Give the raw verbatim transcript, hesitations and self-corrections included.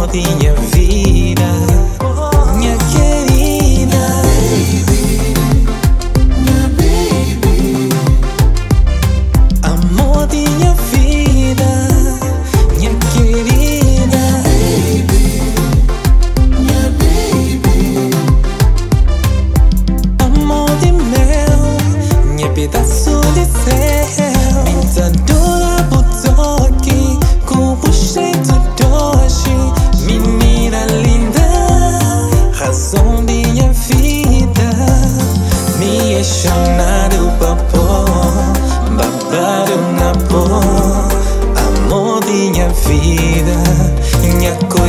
amor de minha vida, minha querida. Minha baby, Amor de minha vida, minha querida. minha baby, Amor de mel, minha pedaço de céu. Mentadora por toque, com o jeito doce. Menina linda, razão de minha vida. Me chamado papo, babado na pó. Amor de minha vida, minha coisa.